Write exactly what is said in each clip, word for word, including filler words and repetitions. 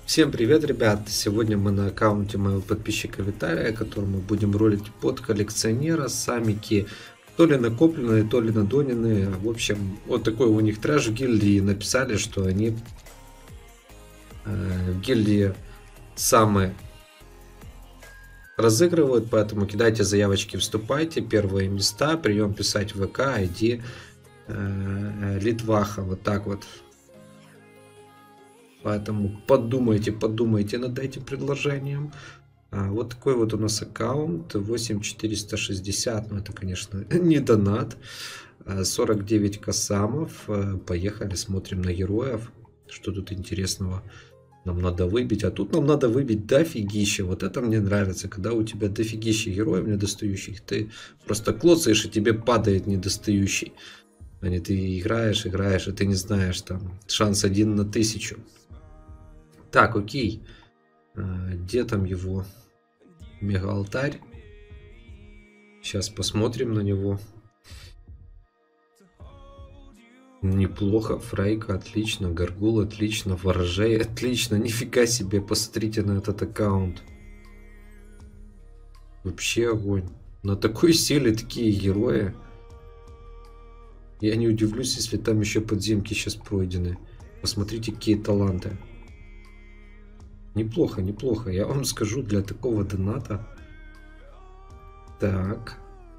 Всем привет, ребят! Сегодня мы на аккаунте моего подписчика Виталия, который мы будем ролить под коллекционера, самики, то ли накопленные, то ли надоненные. В общем, вот такой у них трэш в гильдии. Написали, что они э, в гильдии самые разыгрывают, поэтому кидайте заявочки, вступайте. Первые места, прием писать в ВК, ай ди э, Литваха, вот так вот. Поэтому подумайте, подумайте над этим предложением. А, вот такой вот у нас аккаунт. восемь четыреста шестьдесят. Ну, это, конечно, не донат. сорок девять косамов. Поехали, смотрим на героев. Что тут интересного нам надо выбить. А тут нам надо выбить дофигища. Вот это мне нравится. Когда у тебя дофигища героев недостающих, ты просто клоцаешь, и тебе падает недостающий. А не ты играешь, играешь, и ты не знаешь, там шанс один на тысячу. Так, окей. А, где там его мега-алтарь? Сейчас посмотрим на него. Неплохо. Фрейка отлично. Гаргул отлично. Ворожей отлично. Нифига себе. Посмотрите на этот аккаунт. Вообще огонь. На такой силе такие герои. Я не удивлюсь, если там еще подземки сейчас пройдены. Посмотрите, какие таланты. Неплохо, неплохо. Я вам скажу, для такого доната. Так.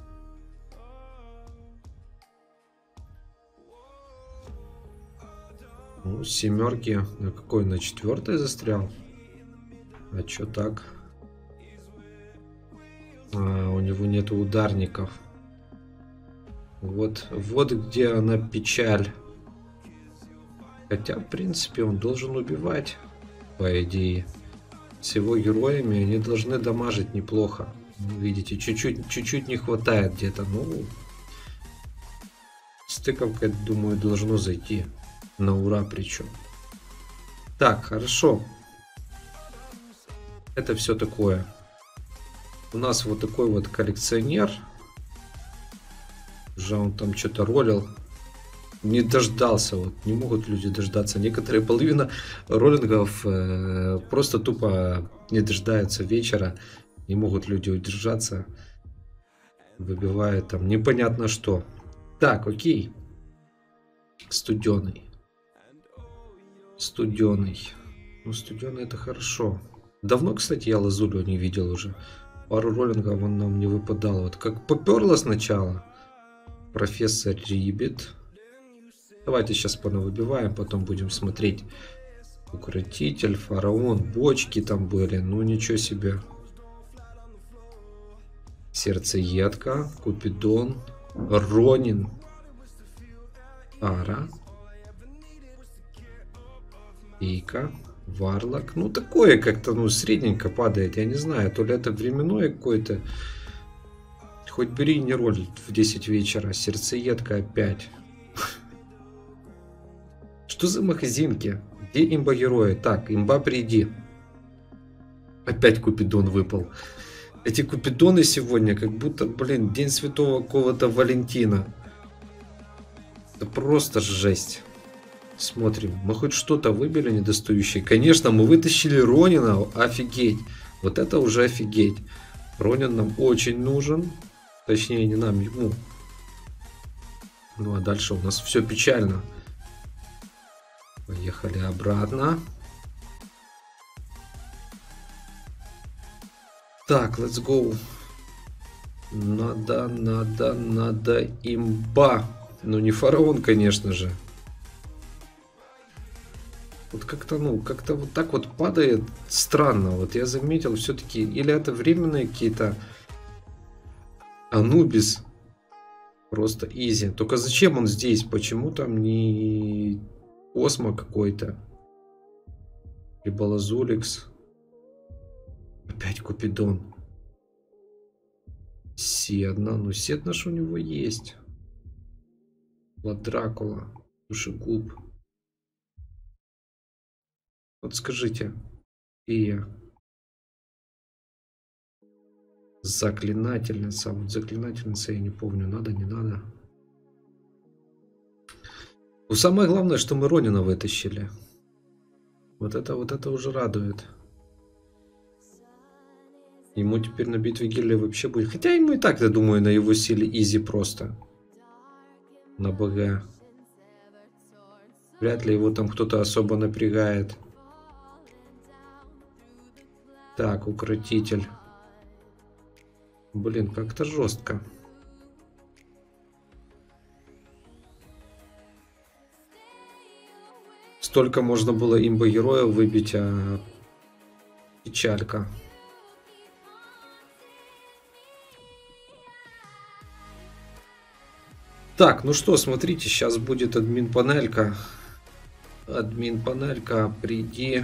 Ну, семерки. На какой? На четвертой застрял? А чё так? А, у него нету ударников. Вот, вот где она печаль. Хотя, в принципе, он должен убивать. По идее, с его героями они должны дамажить неплохо. Видите, чуть-чуть чуть-чуть не хватает где-то. Ну, с тыковкой, думаю, должно зайти. На ура причем. Так, хорошо. Это все такое. У нас вот такой вот коллекционер. Уже он там что-то ролил. Не дождался, вот не могут люди дождаться. Некоторые половина роллингов э, просто тупо не дождаются вечера, не могут люди удержаться, выбивают там непонятно что. Так, окей. Студеный. Студеный. Ну, студеный это хорошо. Давно, кстати, я лазулю не видел уже. Пару роллингов он нам не выпадал. Вот как поперло сначала. Профессор Риббит. Давайте сейчас понавыбиваем, потом будем смотреть. Укротитель, фараон, бочки там были. Ну ничего себе. Сердцеедка, Купидон, Ронин, Ара, Ика, Варлок. Ну такое как-то, ну средненько падает. Я не знаю, то ли это временное какое-то. Хоть бери не роль в десять вечера. Сердцеедка опять. Что за магазинки? Где имба герои? Так, имба приди. Опять Купидон выпал. Эти Купидоны сегодня как будто, блин, день святого какого-то Валентина. Это просто жесть. Смотрим. Мы хоть что-то выбили недостающее. Конечно, мы вытащили Ронина. Офигеть. Вот это уже офигеть. Ронин нам очень нужен. Точнее, не нам, ему. Ну а дальше у нас все печально. Поехали обратно. Так, let's go. Надо, надо, надо имба. Ну не фараон, конечно же. Вот как-то, ну, как-то вот так вот падает странно. Вот я заметил все-таки, или это временные какие-то Анубис. Просто изи. Только зачем он здесь? Почему там не... Космо какой-то. Либо Лазуликс. Опять Купидон. Седна. Ну, Седна ж у него есть. Влад Дракула. Душегуб. Вот скажите. И я. Заклинательница. Вот заклинательница я не помню. Надо, не надо. Ну, самое главное, что мы Ронина вытащили. Вот это, вот это уже радует. Ему теперь на битве гильдии вообще будет. Хотя ему и так, я думаю, на его силе изи просто. На БГ. Вряд ли его там кто-то особо напрягает. Так, укротитель. Блин, как-то жестко. Столько можно было имбо-героев выбить, а печалька. Так, ну что, смотрите, сейчас будет админ-панелька. Админ-панелька, приди.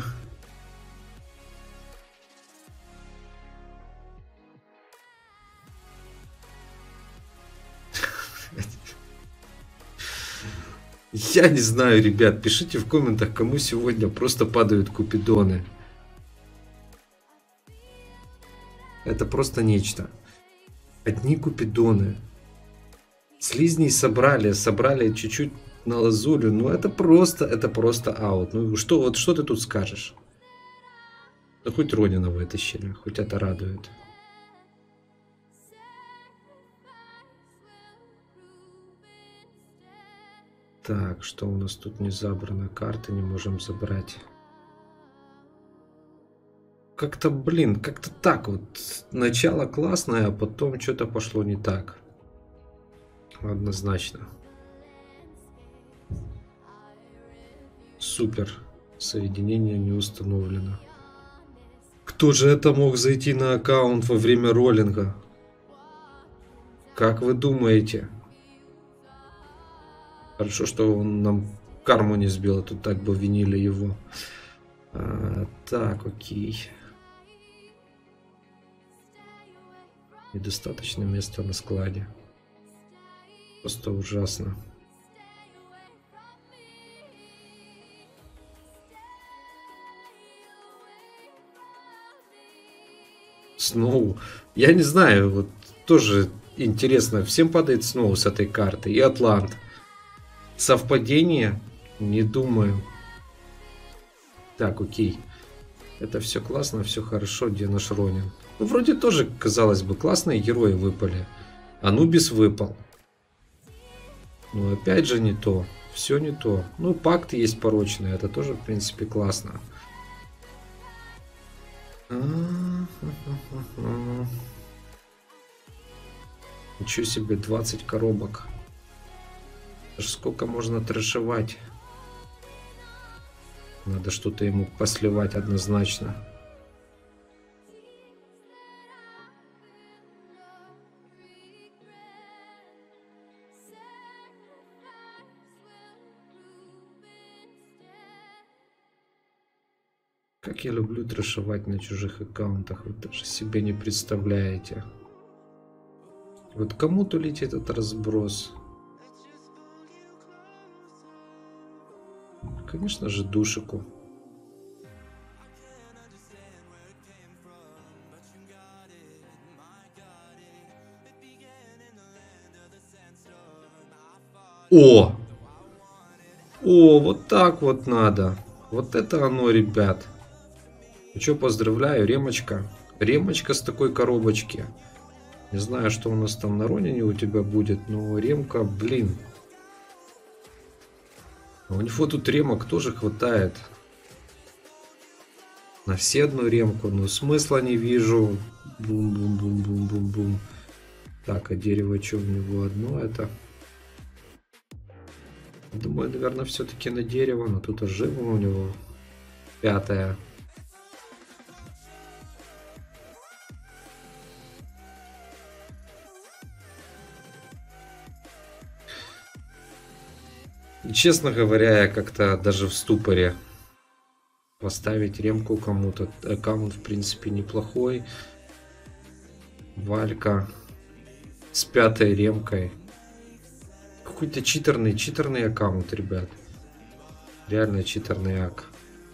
Я не знаю, ребят, пишите в комментах, кому сегодня просто падают купидоны. Это просто нечто. Одни купидоны. Слизней собрали, собрали чуть-чуть на лазулю. Ну это просто, это просто аут. Ну что, вот что ты тут скажешь? Да хоть Ронина вытащили, хоть это радует. Так, что у нас тут не забрано? Карты не можем забрать. Как-то, блин, как-то так вот. Начало классное, а потом что-то пошло не так. Однозначно. Супер. Соединение не установлено. Кто же это мог зайти на аккаунт во время роллинга? Как вы думаете? Хорошо, что он нам карму не сбил, а тут так бы винили его. А, так, окей. Недостаточно места на складе. Просто ужасно. Сноу. Я не знаю, вот тоже интересно. Всем падает Сноу с этой карты. И Атлант. Совпадение? Не думаю. Так, окей. Это все классно, все хорошо. Где наш Ронин? Ну, вроде тоже, казалось бы, классные герои выпали. Анубис выпал. Но опять же не то. Все не то. Ну, пакт есть порочный. Это тоже, в принципе, классно. Ничего себе, двадцать коробок. Сколько можно трэшевать? Надо что-то ему посливать однозначно. Как я люблю трэшевать на чужих аккаунтах, вы даже себе не представляете. Вот кому тулить этот разброс? Конечно же, Душику. О! О, вот так вот надо. Вот это оно, ребят. Ну что, поздравляю, Ремочка. Ремочка с такой коробочки. Не знаю, что у нас там на Ронине у тебя будет, но Ремка, блин. У него тут ремок тоже хватает. На все одну ремку, но смысла не вижу. Бум-бум-бум-бум-бум-бум. Так, а дерево что у него одно это? Думаю, наверное, все-таки на дерево, но тут оживо у него. Пятое. Честно говоря, я как-то даже в ступоре. Поставить ремку кому-то. Аккаунт, в принципе, неплохой. Валька с пятой ремкой. Какой-то читерный, читерный аккаунт, ребят. Реально читерный ак.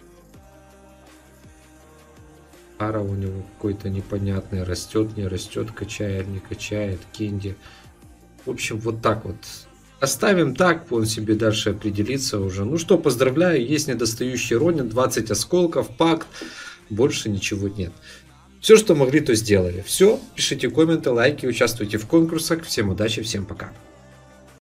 Ара у него какой-то непонятный. Растет, не растет, качает, не качает. Кенди. В общем, вот так вот. Оставим так, он себе дальше определится уже. Ну что, поздравляю, есть недостающий Ронин, двадцать осколков, пакт, больше ничего нет. Все, что могли, то сделали. Все, пишите комменты, лайки, участвуйте в конкурсах. Всем удачи, всем пока.